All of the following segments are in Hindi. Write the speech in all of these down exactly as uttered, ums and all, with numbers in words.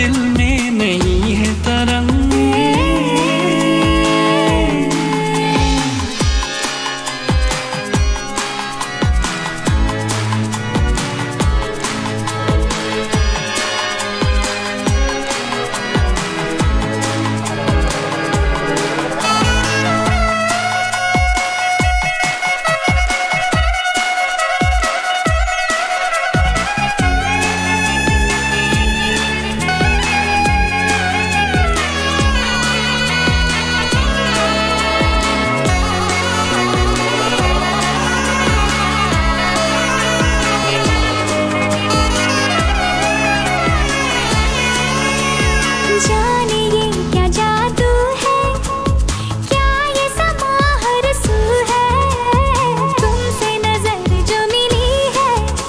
दिल में नहीं है तरंग। जाने ये क्या जादू है, क्या ये समा हरसू है, तुमसे नजर जो मिली है,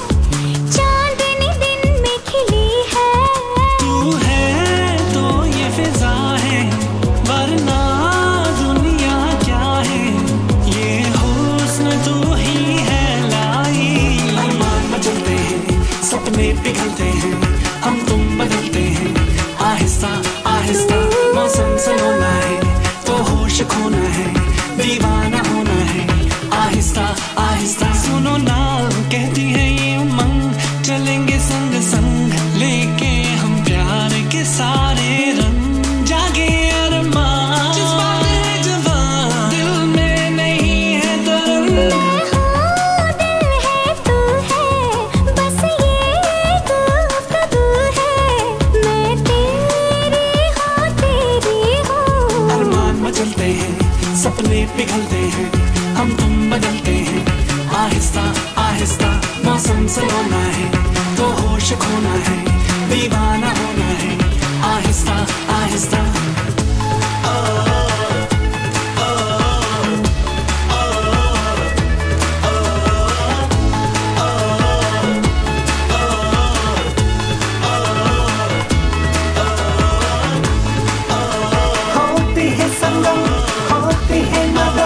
चांदनी दिन में खिली है। तू है तो ये फिजा है, वरना दुनिया क्या है, ये हुस्न तू ही है लाई। अरमान मचलते हैं, सपने पिघलते हैं, हम तुम बदलते हैं, आहिस्ता आहिस्ता मौसम से होना है, तो होश खोना है, दीवाना होना है, आहिस्ता आहिस्ता सुनो ना कहती है ये उमंग, चलेंगे संग संग लेके हम प्यार के सारे रंग, जागे अरमान जज्बात है जवान, दिल में नहीं है तरंग। मैं हूँ दिल है तू है, बस ये गुफ्तगू है, मैं तेरी हूँ तेरी हूँ। अरमान मचलते हैं, सपने पिघलते हैं, हम तुम बदलते हैं, आहिस्ता आहिस्ता मौसम से होना है, तो होश खोना है, दीवाना होना है, आहिस्ता आहिस्ता। होती है संगम, होती है मदद,